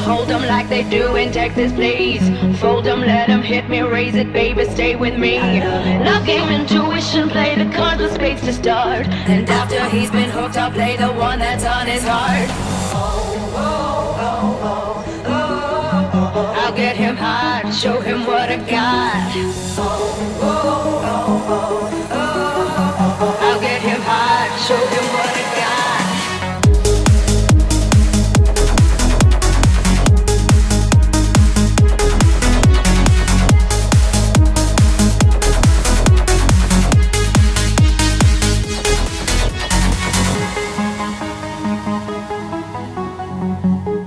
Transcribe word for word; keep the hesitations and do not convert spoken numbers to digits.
hold 'em like they do in Texas, please. Fold 'em, let 'em hit me, raise it, baby, stay with me. Love game, intuition, play the cards with spades to start. And after he's been hooked, I'll play the one that's on his heart. I'll get him hot, show him what I got. I'll get him hot, show him what I got. Thank you.